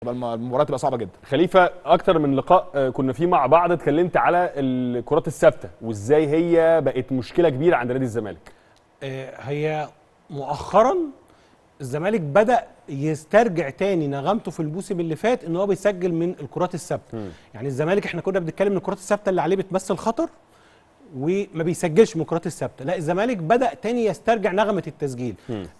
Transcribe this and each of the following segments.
المباراه تبقى صعبه جدا. خليفه، اكتر من لقاء كنا فيه مع بعض اتكلمت على الكرات الثابته وازاي هي بقت مشكله كبيره عند نادي الزمالك. هي مؤخرا الزمالك بدأ يسترجع تاني نغمته في الموسم اللي فات ان هو بيسجل من الكرات الثابته. يعني الزمالك احنا كنا بنتكلم ان الكرات الثابته اللي عليه بتمثل خطر وما بيسجلش من الكرات الثابته، لا الزمالك بدأ تاني يسترجع نغمه التسجيل.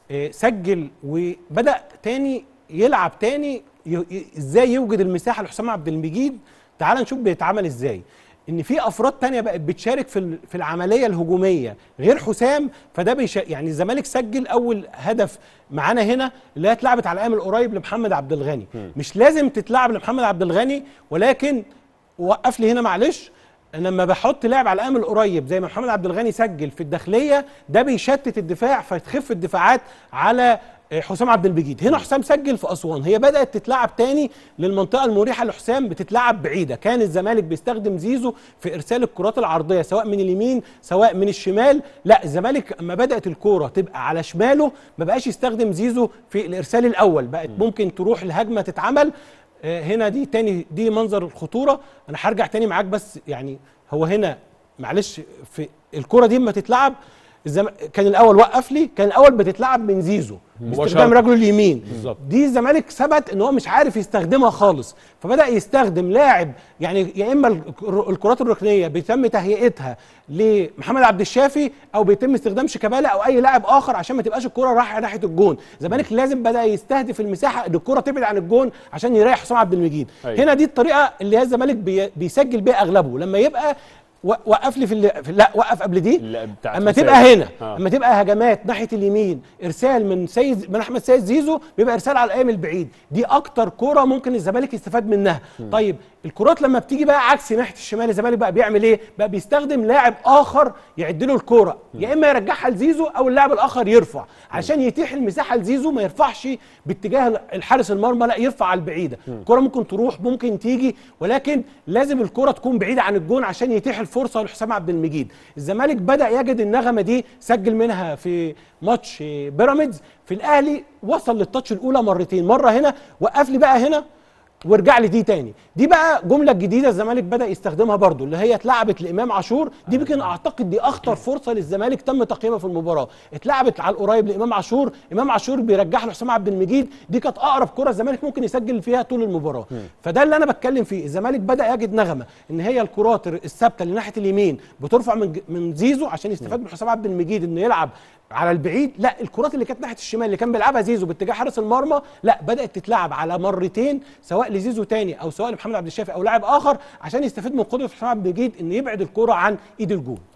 سجل وبدأ تاني يلعب تاني ازاي يوجد المساحه لحسام عبد المجيد. تعال نشوف بيتعمل ازاي. ان في افراد تانية بقت بتشارك في العمليه الهجوميه غير حسام، فده يعني الزمالك سجل اول هدف معانا هنا اللي هي اتلعبت على الايام القريب لمحمد عبد الغني. مش لازم تتلعب لمحمد عبد الغني، ولكن وقف لي هنا معلش. انا لما بحط لاعب على الايام القريب زي ما محمد عبد الغني سجل في الداخليه، ده بيشتت الدفاع فتخف الدفاعات على حسام عبد المجيد. هنا حسام سجل في اسوان، هي بدات تتلعب تاني للمنطقه المريحه لحسام، بتتلعب بعيده. كان الزمالك بيستخدم زيزو في ارسال الكرات العرضيه سواء من اليمين سواء من الشمال. لا الزمالك اما بدات الكوره تبقى على شماله ما بقاش يستخدم زيزو في الارسال الاول، بقت ممكن تروح الهجمه تتعمل هنا. دي تاني دي منظر الخطوره. انا هرجع تاني معاك بس يعني هو هنا معلش في الكوره دي اما تتلعب كان الاول وقف لي، كان الاول بتتلعب من زيزو باستخدام رجله اليمين. دي الزمالك ثبت ان هو مش عارف يستخدمها خالص، فبدا يستخدم لاعب يعني يا اما الكرات الركنيه بيتم تهيئتها لمحمد عبد الشافي او بيتم استخدام شيكابالا او اي لاعب اخر عشان ما تبقاش الكره رايحه ناحيه الجون. الزمالك لازم بدا يستهدف المساحه ان الكره تبعد عن الجون عشان يريح حسام عبد المجيد. هنا دي الطريقه اللي هي الزمالك بيسجل بيها اغلبه. لما يبقى وقف لي لا وقف قبل دي اما تبقى هنا اما تبقى هجمات ناحيه اليمين، ارسال من احمد سيد زيزو بيبقى ارسال على الايام البعيد. دي اكتر كوره ممكن الزمالك يستفاد منها. طيب الكرات لما بتيجي بقى عكس ناحيه الشمال، الزمالك بقى بيعمل ايه؟ بقى بيستخدم لاعب اخر يعد له الكوره، يا اما يرجعها لزيزو او اللاعب الاخر يرفع عشان يتيح المساحه لزيزو ما يرفعش باتجاه الحارس المرمى، لا يرفع على البعيده. الكوره ممكن تروح ممكن تيجي، ولكن لازم الكوره تكون بعيده عن الجون عشان يتيح الفرصه لحسام عبد المجيد. الزمالك بدا يجد النغمه دي، سجل منها في ماتش بيراميدز. في الاهلي وصل للتاتش الاولى مرتين، مره هنا وقف لي بقى هنا وارجع لي دي تاني. دي بقى جمله جديده الزمالك بدا يستخدمها برضو اللي هي اتلعبت لامام عاشور. دي يمكن اعتقد دي اخطر فرصه للزمالك تم تقييمها في المباراه. اتلعبت على القريب لامام عاشور، امام عاشور بيرجعها لحسام عبد المجيد. دي كانت اقرب كره الزمالك ممكن يسجل فيها طول المباراه. فده اللي انا بتكلم فيه. الزمالك بدا يجد نغمه ان هي الكرات الثابته اللي ناحيه اليمين بترفع من زيزو عشان يستفاد من حسام عبد المجيد انه يلعب على البعيد. لا الكرات اللي كانت ناحيه الشمال اللي كان بيلعبها زيزو باتجاه حارس المرمى، لا بدات تتلعب على مرتين سواء لزيزو تاني او سواء لمحمد عبد الشافي او لاعب اخر عشان يستفيد من قدره حسام عبد المجيد ان يبعد الكره عن ايد الجون.